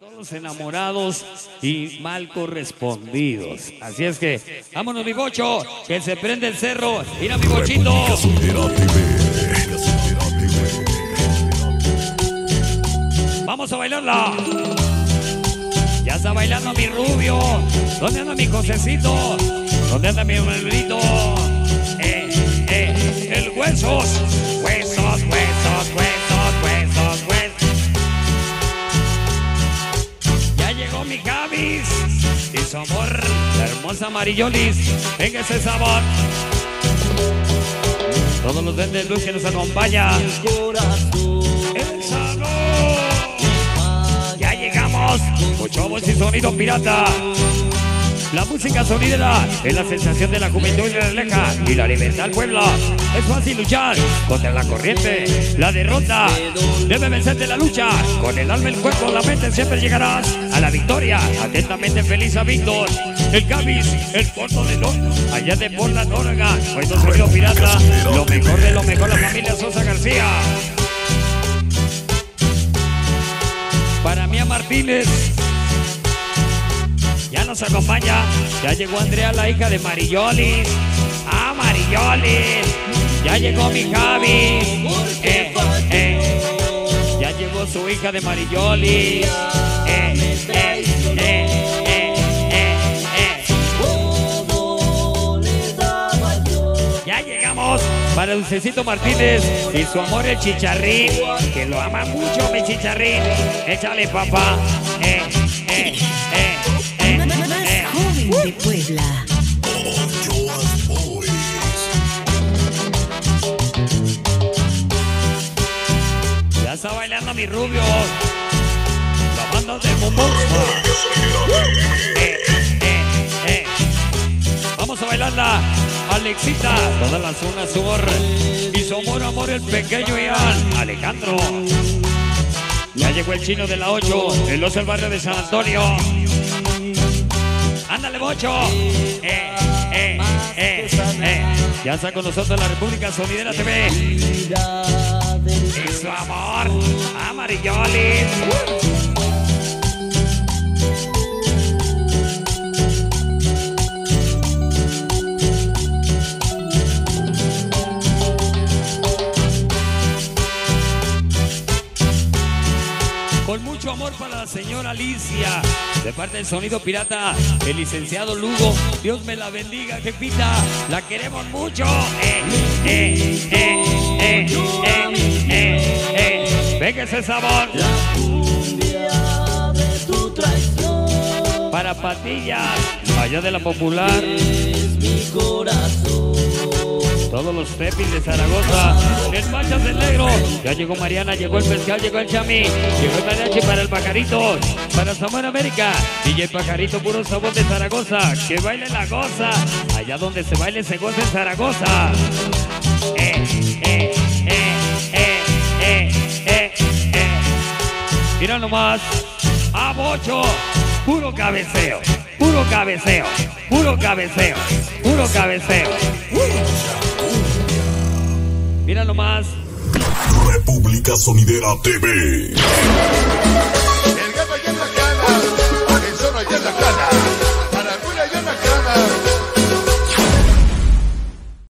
todos los enamorados y mal correspondidos. Así es que, vámonos mi bocho, que se prende el cerro. Mira mi bochito. Vamos a bailarla. Ya está bailando mi rubio. ¿Dónde anda mi Josecito? ¿Dónde anda mi hermanito? El huesos. Huesos, huesos, huesos, huesos, huesos. Ya llegó mi Javis y su amor, la hermosa Amarillolis. Venga ese sabor. Todos los de luz que nos acompañan. El sabor. Ya llegamos. Mucho voz y sonido pirata. La música sonidera es la sensación de la juventud y la leja y la libertad Puebla. Es fácil luchar contra la corriente. La derrota debe vencerte la lucha. Con el alma, el cuerpo, la mente siempre llegarás a la victoria. Atentamente feliz a Víctor, el Javis, el Porto de Lón, allá de Portland, Oregon. Hoy no sonido pirata. Lo mejor de lo mejor, la familia Sosa García. Para Mía Martínez. Ya nos acompaña, ya llegó Andrea, la hija de Amarillolis. ¡Ah, Amarillolis! Ya llegó mi Javi. Ya llegó su hija de Amarillolis. Ya llegamos para Dulcecito Martínez y su amor el Chicharrín, que lo ama mucho mi Chicharrín. Échale, papá. Joven de Puebla. Ya está bailando mi rubio. La banda de Momoxma. Vamos a bailarla. Alexita, toda la zona sur. Y su amor, el pequeño Ian. Alejandro. Ya llegó el chino de la 8. El oso del barrio de San Antonio. ¡Ándale, bocho! Ya está con nosotros la República Sonidera TV. Y su amor, Amarillolis. Con mucho amor para la señora Alicia, de parte del Sonido Pirata, el licenciado Lugo. Dios me la bendiga, jefita. La queremos mucho. Venga ese sabor. Para Patillas, allá de la Popular. Todos los pepis de Zaragoza, el Manchas del Negro. Ya llegó Mariana, llegó el Pescal, llegó el Chami, llegó el mariachi para el Pajarito, para Samuel América. DJ Pajarito, puro sabor de Zaragoza. Que baile la goza. Allá donde se baile se goza en Zaragoza. Mira nomás. A bocho. Puro cabeceo. Puro cabeceo. Puro cabeceo. Puro cabeceo. Mira nomás. República Sonidera TV.